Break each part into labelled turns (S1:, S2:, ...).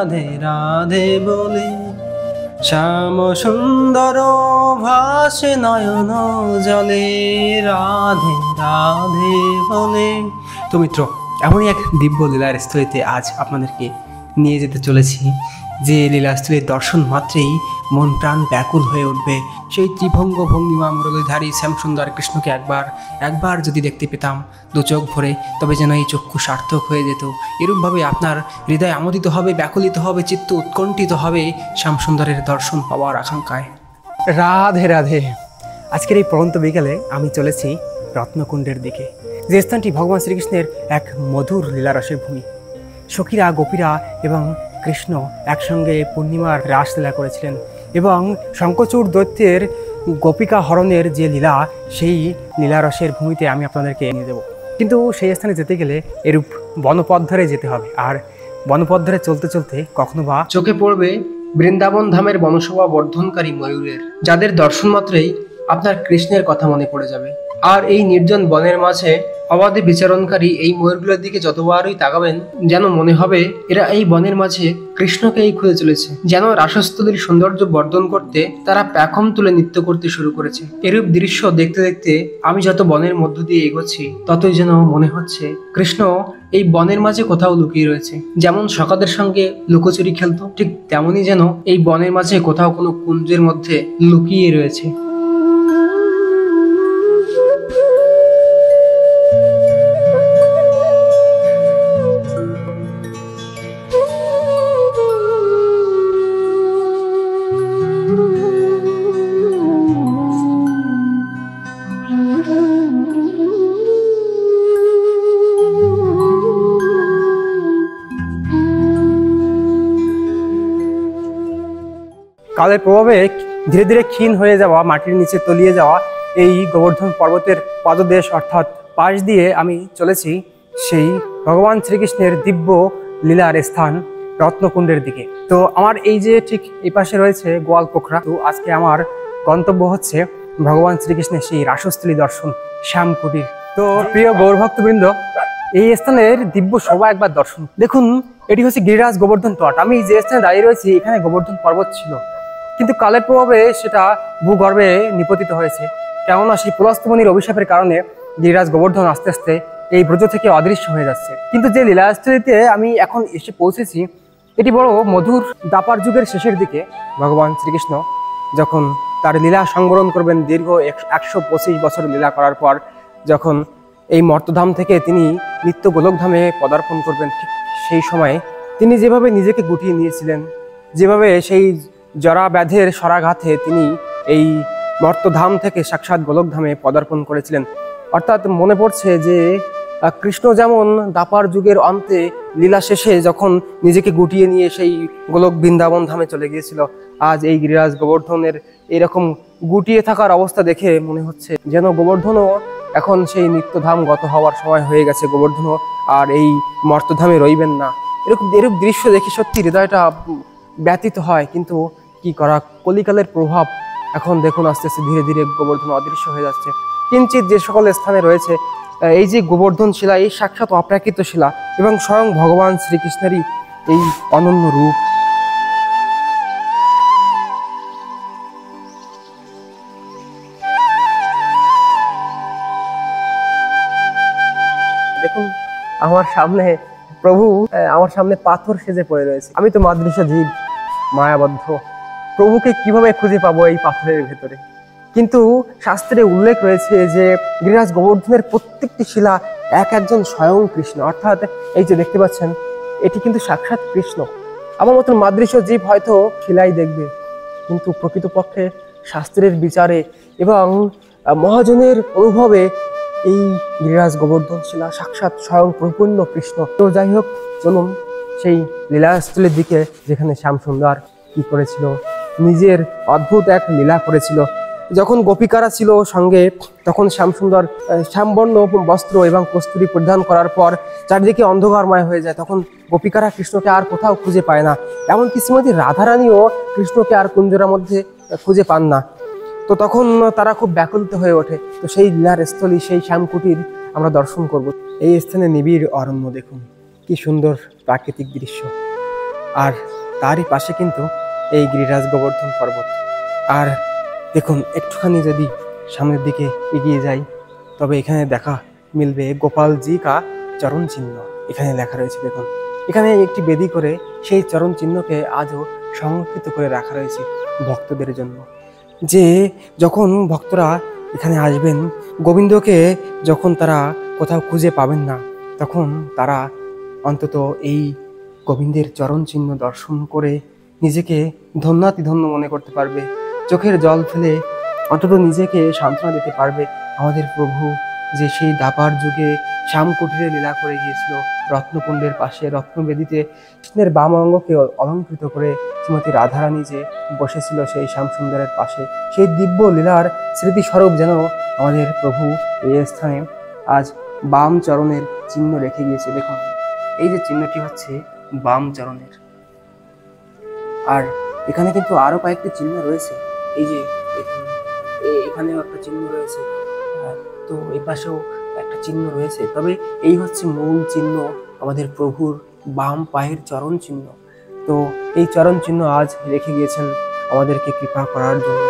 S1: রাধে রাধে বলে, শ্যাম সুন্দর ভাসে নয়ন জলে, রাধে রাধে বলে। তো মিত্র, এমনই এক দিব্য লীলার স্থলিতে আজ আপনাদেরকে নিয়ে যেতে চলেছি, যে লীলাস্থলীর দর্শন মাত্রেই মন প্রাণ ব্যাকুল হয়ে উঠবে। সেই ত্রিভঙ্গ ভঙ্গিমা মুরলীধারী শ্যামসুন্দর কৃষ্ণকে একবার যদি দেখতে পেতাম দু চোখ ভরে, তবে যেন এই চক্ষু সার্থক হয়ে যেত। এরূপভাবে আপনার হৃদয় আমোদিত হবে, ব্যাকুলিত হবে, চিত্ত উৎকণ্ঠিত হবে শ্যামসুন্দরের দর্শন পাওয়ার আকাঙ্ক্ষায়। রাধে রাধে। আজকের এই পরন্ত বিকেলে আমি চলেছি রত্নকুণ্ডের দিকে, যে স্থানটি ভগবান শ্রীকৃষ্ণের এক মধুর লীলারসের ভূমি। সখীরা, গোপীরা এবং কৃষ্ণ একসঙ্গে পূর্ণিমার রাসলীলা করেছিলেন, এবং শঙ্খচূড় দৈত্যের গোপিকা হরণের যে লীলা, সেই লীলারসের ভূমিতে আমি আপনাদেরকে নিয়ে যাব। কিন্তু সেই স্থানে যেতে গেলে এরূপ বনপথ ধরে যেতে হবে, আর বনপথ ধরে চলতে চলতে কখনো বা চোখে পড়বে বৃন্দাবন ধামের বনশোভা বর্ধনকারী ময়ূরের, যাদের দর্শন মাত্রেই আপনার কৃষ্ণের কথা মনে পড়ে যাবে। আর এই নির্জন বনের মাঝে অবাধে বিচরণকারী এই ময়ূরগুলোর দিকে যতবারই তাকাবেন, যেন মনে হবে এরা এই বনের মাঝে কৃষ্ণকেই খুঁজে চলেছে। যেন রাসস্থলীর সৌন্দর্য বর্ধন করতে তারা প্যাখম তুলে নৃত্য করতে শুরু করেছে। এরূপ দৃশ্য দেখতে দেখতে আমি যত বনের মধ্য দিয়ে এগোচ্ছি, ততই যেন মনে হচ্ছে কৃষ্ণ এই বনের মাঝে কোথাও লুকিয়ে রয়েছে। যেমন সখাদের সঙ্গে লুকোচুরি খেলতো, ঠিক তেমনই যেন এই বনের মাঝে কোথাও কোনো কুঞ্জের মধ্যে লুকিয়ে রয়েছে। কালের প্রভাবে ধীরে ধীরে ক্ষীণ হয়ে যাওয়া, মাটির নিচে তলিয়ে যাওয়া এই গোবর্ধন পর্বতের পাদদেশ অর্থাৎ পাশ দিয়ে আমি চলেছি সেই ভগবান শ্রীকৃষ্ণের দিব্য লীলার স্থান রত্নকুণ্ডের দিকে। তো আমার এই যে ঠিক এই পাশে রয়েছে গোয়ালপোখরা। তো আজকে আমার গন্তব্য হচ্ছে ভগবান শ্রীকৃষ্ণের সেই রাসস্থলী দর্শন, শ্যামকুটির। তো প্রিয় গৌরভক্তবৃন্দ, এই স্থানের দিব্য শোভা একবার দর্শন দেখুন। এটি হচ্ছে গিরিরাজ গোবর্ধন তট। আমি যে স্থানে দাঁড়িয়ে রয়েছি, এখানে গোবর্ধন পর্বত ছিল, কিন্তু কালের প্রভাবে সেটা ভূগর্ভে নিপতিত হয়েছে। কেননা সেই পুলস্তমণির অভিশাপের কারণে গিরিরাজ গোবর্ধন আস্তে আস্তে এই ব্রজ থেকে অদৃশ্য হয়ে যাচ্ছে। কিন্তু যে লীলাস্থলীতে আমি এখন এসে পৌঁছেছি, এটি বড় মধুর। দাপার যুগের শেষের দিকে ভগবান শ্রীকৃষ্ণ যখন তার লীলা সংবরণ করবেন, দীর্ঘ 125 বছর লীলা করার পর যখন এই মর্তধাম থেকে তিনি নিত্য গোলকধামে পদার্পণ করবেন, ঠিক সেই সময়ে তিনি যেভাবে নিজেকে গুটিয়ে নিয়েছিলেন, যেভাবে সেই জরা ব্যাধের সরাঘাতে তিনি এই মর্তধাম থেকে সাক্ষাৎ গোলকধামে পদার্পণ করেছিলেন। অর্থাৎ মনে পড়ছে যে কৃষ্ণ যেমন দাপার যুগের অন্তে লীলা শেষে যখন নিজেকে গুটিয়ে নিয়ে সেই গোলক বৃন্দাবন ধামে চলে গিয়েছিল, আজ এই গিরিরাজ গোবর্ধনের এরকম গুটিয়ে থাকার অবস্থা দেখে মনে হচ্ছে যেন গোবর্ধনও এখন সেই নিত্যধাম গত হওয়ার সময় হয়ে গেছে। গোবর্ধনও আর এই মর্তধামে রইবেন না। এরূপ দৃশ্য দেখে সত্যি হৃদয়টা ব্যতীত হয়। কিন্তু কি করা, কলিকালের প্রভাব। এখন দেখুন আস্তে আস্তে ধীরে ধীরে গোবর্ধন অদৃশ্য হয়ে যাচ্ছে। কিঞ্চিত যে সকল স্থানে রয়েছে এই যে গোবর্ধন শিলা, এই সাক্ষাৎ অপ্রাকৃত শিলা এবং স্বয়ং ভগবান শ্রীকৃষ্ণেরই এই অনন্য রূপ। দেখুন আমার সামনে প্রভু, আমার সামনে পাথর সেজে পড়ে রয়েছে। আমি তো মাদৃশ জীব, মায়াবদ্ধ। প্রভুকে কিভাবে খুঁজে পাবো এই পাথরের ভেতরে? কিন্তু শাস্ত্রে উল্লেখ রয়েছে যে গিরিরাজ গোবর্ধনের প্রত্যেকটি শিলা একজন স্বয়ং কৃষ্ণ। অর্থাৎ এই যে দেখতে পাচ্ছেন, এটি কিন্তু সাক্ষাৎ কৃষ্ণ। আমার মতন মাদৃশ জীব হয়তো শিলাই দেখবে, কিন্তু প্রকৃতপক্ষে শাস্ত্রের বিচারে এবং মহাজনের অনুভবে এই গিরিরাজ গোবর্ধন শিলা সাক্ষাৎ স্বয়ং পরিপূর্ণ কৃষ্ণ। তো যাই হোক, চলুন সেই লীলাস্থলের দিকে, যেখানে শ্যামসুন্দর কি করেছিল, নিজের অদ্ভুত এক লীলা করেছিল। যখন গোপিকারা ছিল সঙ্গে, তখন শ্যামসুন্দর শ্যামবর্ণ বস্ত্র এবং কস্তুরী পরিধান করার পর চারিদিকে অন্ধকারময় হয়ে যায়। তখন গোপিকারা কৃষ্ণকে আর কোথাও খুঁজে পায় না। এমনকি শ্রীমতী রাধারানীও কৃষ্ণকে আর কুঞ্জরার মধ্যে খুঁজে পান না। তো তখন তারা খুব ব্যাকুলিত হয়ে ওঠে। তো সেই লীলার স্থলী, সেই শ্যামকুটির আমরা দর্শন করব। এই স্থানে নিবিড় অরণ্য, দেখুন কি সুন্দর প্রাকৃতিক দৃশ্য। আর তারই পাশে কিন্তু এই গিরিরাজ গোবর্ধন পর্বত। আর দেখুন, একটুখানি যদি সামনের দিকে এগিয়ে যাই তবে এখানে দেখা মিলবে গোপালজি কা চরণ চিহ্ন। এখানে লেখা রয়েছে, দেখুন এখানে একটি বেদি করে সেই চরণ চিহ্নকে আজও সংরক্ষিত করে রাখা রয়েছে ভক্তদের জন্য। যে যখন ভক্তরা এখানে আসবেন, গোবিন্দকে যখন তারা কোথাও খুঁজে পাবেন না, তখন তারা অন্তত এই গোবিন্দের চরণ চিহ্ন দর্শন করে নিজেকে ধন্যাতিধন্য মনে করতে পারবে, চোখের জল ফেলে অন্তত নিজেকে সান্ত্বনা দিতে পারবে। আমাদের প্রভু যে সেই দাপার যুগে শ্যামকুটিরে লীলা করে গিয়েছিল, রত্নকুণ্ডের পাশে রত্নবেদিতে কৃষ্ণের বাম অঙ্গকে অলঙ্কৃত করে শ্রীমতী রাধারানী যে বসেছিল সেই শ্যামসুন্দরের পাশে, সেই দিব্য লীলার স্মৃতিস্বরূপ যেন আমাদের প্রভু এই স্থানে আজ বাম চরণের চিহ্ন রেখে গিয়েছে। দেখুন, এই যে চিহ্নটি হচ্ছে বাম চরণের। আর এখানে কিন্তু আরো কয়েকটি চিহ্ন রয়েছে। এই যে এখানেও একটা চিহ্ন রয়েছে, তো এই পাশেও একটা চিহ্ন রয়েছে। তবে এই হচ্ছে মূল চিহ্ন, আমাদের প্রভুর বাম পায়ের চরণ চিহ্ন। তো এই চরণ চিহ্ন আজ রেখে গিয়েছেন আমাদেরকে কৃপা করার জন্য।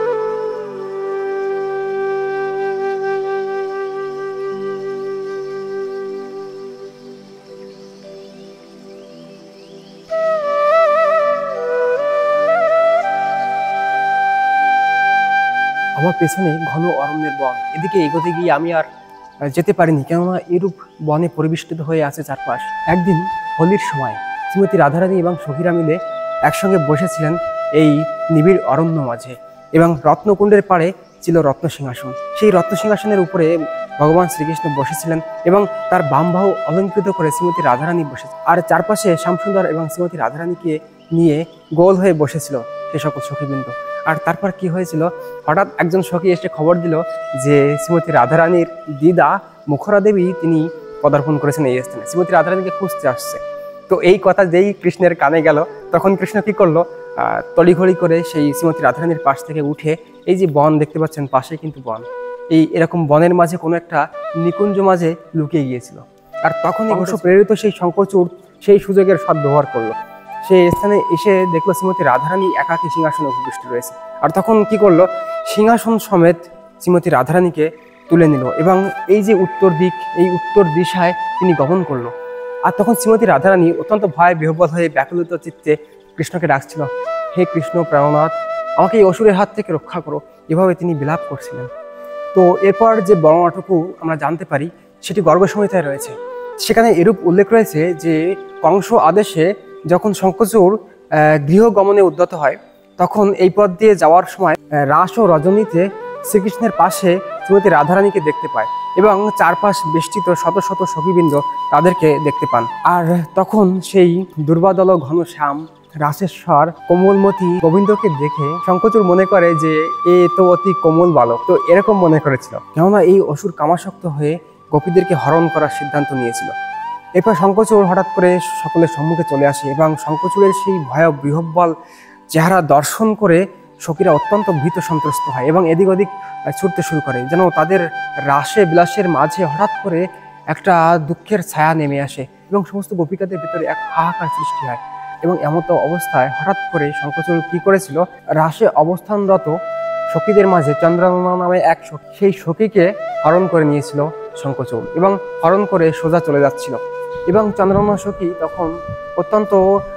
S1: আমার পেছনে ঘন অরণ্যের বন, এদিকে এগোতে গিয়ে আমি আর যেতে পারিনি, কেননা এরূপ বনে পরিবেষ্টিত হয়ে আছে চারপাশ। একদিন হোলির সময় শ্রীমতী রাধারানী এবং সখীরা মিলে একসঙ্গে বসেছিলেন এই নিবিড় অরণ্য মাঝে, এবং রত্নকুণ্ডের পাড়ে ছিল রত্নসিংহাসন। সেই রত্নসিংহাসনের উপরে ভগবান শ্রীকৃষ্ণ বসেছিলেন এবং তার বাম বাহু অলঙ্কৃত করে শ্রীমতী রাধারানী বসেছে, আর চারপাশে শ্যামসুন্দর এবং শ্রীমতী রাধারানীকে নিয়ে গোল হয়ে বসেছিল সে সকল সখীবৃন্দ। আর তারপর কি হয়েছিল, হঠাৎ একজন সখী এসে খবর দিল যে শ্রীমতী রাধারানীর দিদা মুখরা দেবী তিনি পদার্পণ করেছেন এই স্থানে, শ্রীমতী রাধারানীকে খুঁজতে আসছে। তো এই কথা যেই কৃষ্ণের কানে গেল, তখন কৃষ্ণ কি করলো, তড়িঘড়ি করে সেই শ্রীমতী রাধারানীর পাশ থেকে উঠে, এই যে বন দেখতে পাচ্ছেন পাশে কিন্তু বন, এই এরকম বনের মাঝে কোনো একটা নিকুঞ্জ মাঝে লুকিয়ে গিয়েছিল। আর তখনই অবশ্য প্রেরিত সেই শঙ্করচূড় সেই সুযোগের সদ্ব্যবহার করলো, সেই স্থানে এসে দেখলো শ্রীমতী রাধারানী একাকী সিংহাসনে উপবিষ্ট রয়েছে। আর তখন কি করলো, সিংহাসন সমেত শ্রীমতী রাধারানীকে তুলে নিল এবং এই যে উত্তর দিক, এই উত্তর দিশায় তিনি গমন করলো। আর তখন শ্রীমতী রাধারানী অত্যন্ত ভয় বিহ্বল হয়ে ব্যাকুলিত চিত্তে কৃষ্ণকে ডাকছিল, হে কৃষ্ণ প্রাণনাথ, আমাকে এই অসুরের হাত থেকে রক্ষা করো, এভাবে তিনি বিলাপ করছিলেন। তো এরপর যে বর্ণনাটুকু আমরা জানতে পারি সেটি গর্গ সংহিতায় রয়েছে। সেখানে এরূপ উল্লেখ রয়েছে যে কংস আদেশে যখন শঙ্খচূড় গৃহগমনে উদ্যত হয়, তখন এই পথ দিয়ে যাওয়ার সময় রাস ও রজনীতে শ্রীকৃষ্ণের পাশে শ্রীমতী রাধারানীকে দেখতে পায় এবং চারপাশ বেষ্টিত শত শত সখীবৃন্দ তাদেরকে দেখতে পান। আর তখন সেই দুর্বাদল ঘনশ্যাম রাসেশ্বর কোমলমতি গোবিন্দকে দেখে শঙ্খচূড় মনে করে যে এ তো অতি কোমল বালক, তো এরকম মনে করেছিল, কেননা এই অসুর কামাসক্ত হয়ে গোপীদেরকে হরণ করার সিদ্ধান্ত নিয়েছিল। এরপর শঙ্খচূড় হঠাৎ করে সকলের সম্মুখে চলে আসে এবং শঙ্খচূড়ের সেই ভয় বিহ্বল চেহারা দর্শন করে সখীরা অত্যন্ত ভীত সন্ত্রস্ত হয় এবং এদিক ওদিক ছুটতে শুরু করে, যেন তাদের রাসে বিলাসের মাঝে হঠাৎ করে একটা দুঃখের ছায়া নেমে আসে এবং সমস্ত গোপিকাদের ভিতরে এক হাহাকার সৃষ্টি হয়। এবং এমতো অবস্থায় হঠাৎ করে শঙ্খচূড় কি করেছিল, রাসে অবস্থানরত সখীদের মাঝে চন্দ্রমা নামে এক সখী, সেই সখীকে হরণ করে নিয়েছিল শঙ্খচূড় এবং হরণ করে সোজা চলে যাচ্ছিল। এবং চন্দ্রমা সখী তখন অত্যন্ত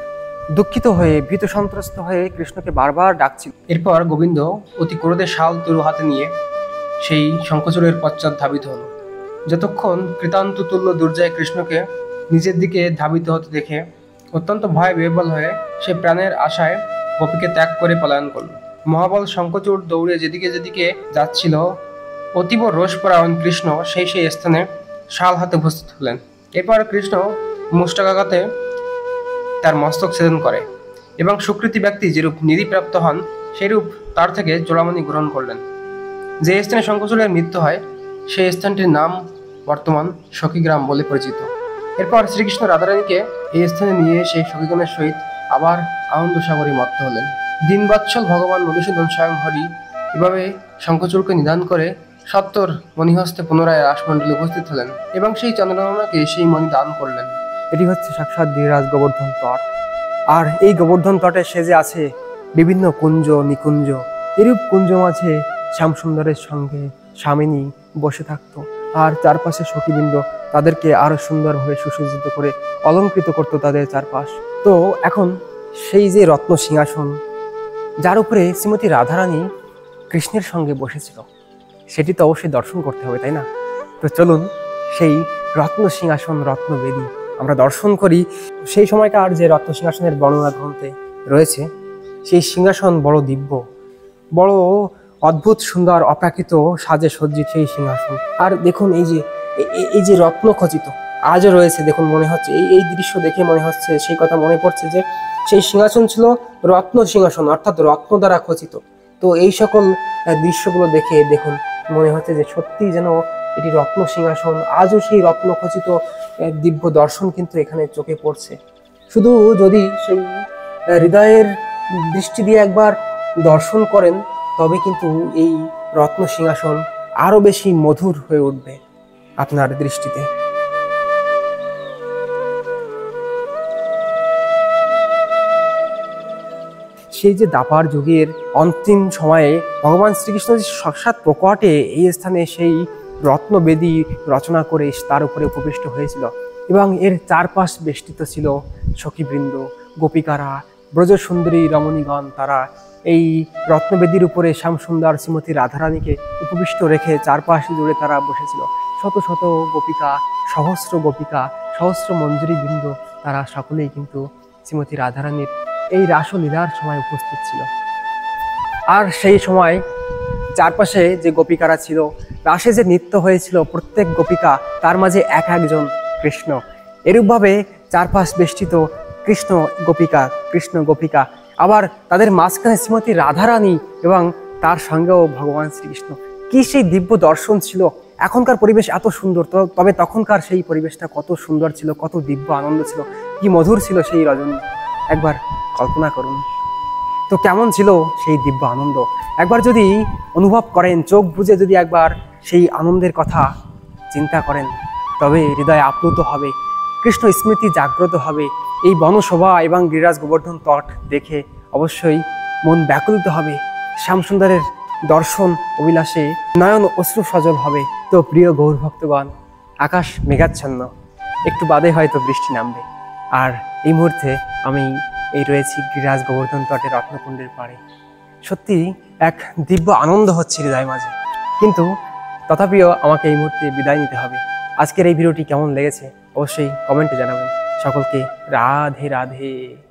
S1: দুঃখিত হয়ে ভীত সন্ত্রস্ত হয়ে কৃষ্ণকে বারবার ডাকছিল। এরপর গোবিন্দ অতি ক্রোধে শাল তরু হাতে নিয়ে সেই শঙ্খচূড়ের পশ্চাৎ ধাবিত হল। যতক্ষণ কৃতান্ত তুল্য দুর্জয় কৃষ্ণকে নিজের দিকে ধাবিত হতে দেখে অত্যন্ত ভয় বিহ্বল হয়ে সে প্রাণের আশায় গোপীকে ত্যাগ করে পলায়ন করল। মহাবল শঙ্খচূড় দৌড়ে যেদিকে যেদিকে যাচ্ছিল, অতীব রোষপরায়ণ কৃষ্ণ সেই স্থানে শাল হাতে উপস্থিত হলেন। এরপর কৃষ্ণ মুষ্টাঘাতে তার মস্তক ছেদন করে এবং সুকৃতি ব্যক্তি যেরূপ নিধিপ্রাপ্ত হন সেরূপ তার থেকে চূড়ামণি গ্রহণ করলেন। যে স্থানে শঙ্খচূড়ের মৃত্যু হয় সেই স্থানটির নাম বর্তমান সখীগ্রাম বলে পরিচিত। এরপর শ্রীকৃষ্ণ রাধারানীকে এই স্থানে নিয়ে সেই সখীগণের সহিত আবার আনন্দ সাগরে মত্ত হলেন। দিনবৎসল ভগবান মধুসূদন স্বয়ং হরি এভাবে শঙ্খচূড়কে নিদান করে সত্তর মণিহস্তে পুনরায় রাসমণ্ডলে উপস্থিত হলেন এবং সেই চন্দ্রমাকে সেই মণি দান করলেন। এটি হচ্ছে সাক্ষাৎ গিরিরাজ গোবর্ধন তট। আর এই গোবর্ধন তটে সেজে আছে বিভিন্ন কুঞ্জ নিকুঞ্জ। এরূপ কুঞ্জ মাঝে শ্যামসুন্দরের সঙ্গে স্বামিনী বসে থাকতো, আর চারপাশে সখীবৃন্দ তাদেরকে আরো সুন্দরভাবে সুসজ্জিত করে অলঙ্কৃত করতো তাদের চারপাশ। তো এখন সেই যে রত্ন সিংহাসন যার উপরে শ্রীমতী রাধারানী কৃষ্ণের সঙ্গে বসেছিল, সেটি তো অবশ্যই দর্শন করতে হবে, তাই না? তো চলুন সেই রত্ন সিংহাসন রত্নবেদী আমরা দর্শন করি। সেই সময়কার যে রত্ন সিংহাসনের বর্ণনা গ্রন্থে রয়েছে, সেই সিংহাসন বড় দিব্য, বড় অদ্ভুত সুন্দর অপ্রাকৃত সাজে সজ্জিত সেই সিংহাসন। আর দেখুন এই যে রত্ন খচিত আজও রয়েছে। দেখুন, মনে হচ্ছে এই দৃশ্য দেখে মনে হচ্ছে, সেই কথা মনে পড়ছে যে সেই সিংহাসন ছিল রত্ন সিংহাসন, অর্থাৎ রত্ন দ্বারা খচিত। তো এই সকল দৃশ্যগুলো দেখে দেখুন মনে হচ্ছে যে সত্যি যেন এটি রত্ন সিংহাসন। আজও সেই রত্ন খচিত দিব্য দর্শন কিন্তু এখানে চোখে পড়ছে। শুধু যদি সেই হৃদয়ের দৃষ্টি দিয়ে একবার দর্শন করেন, তবে কিন্তু এই রত্ন সিংহাসন আরো বেশি মধুর হয়ে উঠবে আপনার দৃষ্টিতে। সেই যে দাপার যুগের অন্তিম সময়ে ভগবান শ্রীকৃষ্ণ যে সাক্ষাৎ প্রকটে এই স্থানে সেই রত্নবেদী রচনা করে তার উপরে উপবিষ্ট হয়েছিল, এবং এর চারপাশ বেষ্টিত ছিল সখীবৃন্দ, গোপিকারা, ব্রজসুন্দরী রমণীগণ। তারা এই রত্নবেদীর উপরে শ্যামসুন্দর শ্রীমতী রাধারানীকে উপবিষ্ট রেখে চারপাশ জুড়ে তারা বসেছিল। শত শত গোপিকা, সহস্র মঞ্জুরি বৃন্দ, তারা সকলেই কিন্তু শ্রীমতী রাধারানীর এই রাসলীলার সময় উপস্থিত ছিল। আর সেই সময় চারপাশে যে গোপিকারা ছিল, রাসে যে নৃত্য হয়েছিল, প্রত্যেক গোপিকা তার মাঝে এক একজন কৃষ্ণ। এরূপভাবে চারপাশ বেষ্টিত কৃষ্ণ গোপিকা, আবার তাদের মাঝখানে শ্রীমতী রাধারানী এবং তার সঙ্গেও ভগবান শ্রীকৃষ্ণ। কি সেই দিব্য দর্শন ছিল! এখনকার পরিবেশ এত সুন্দর, তবে তখনকার সেই পরিবেশটা কত সুন্দর ছিল, কত দিব্য আনন্দ ছিল, কি মধুর ছিল সেই রজনী! একবার কল্পনা করুন তো কেমন ছিল সেই দিব্য আনন্দ। একবার যদি অনুভব করেন, চোখ বুজে যদি একবার সেই আনন্দের কথা চিন্তা করেন, তবে হৃদয় আপ্লুত হবে, কৃষ্ণ স্মৃতি জাগ্রত হবে। এই বনশোভা এবং গিরিরাজ গোবর্ধন তট দেখে অবশ্যই মন ব্যাকুলিত হবে। শ্যামসুন্দরের দর্শন অভিলাষে নয়ন অশ্রু সজল হবে। তো প্রিয় গৌর ভক্তগণ, আকাশ মেঘাচ্ছন্ন, একটু বাদে হয়তো বৃষ্টি নামবে। আর এই মুহূর্তে আমি রয়েছি গিরিরাজ গোবর্ধন তটে রত্নকুণ্ডের পাড়ে। সত্যি এক দিব্য আনন্দ হচ্ছে হৃদয় মাঝে, কিন্তু তথাপিও আমাকে এই মুহূর্তে বিদায় নিতে হবে। আজকের এই ভিডিওটি কেমন লেগেছে অবশ্যই কমেন্টে জানাবেন। সকলকে রাধে রাধে।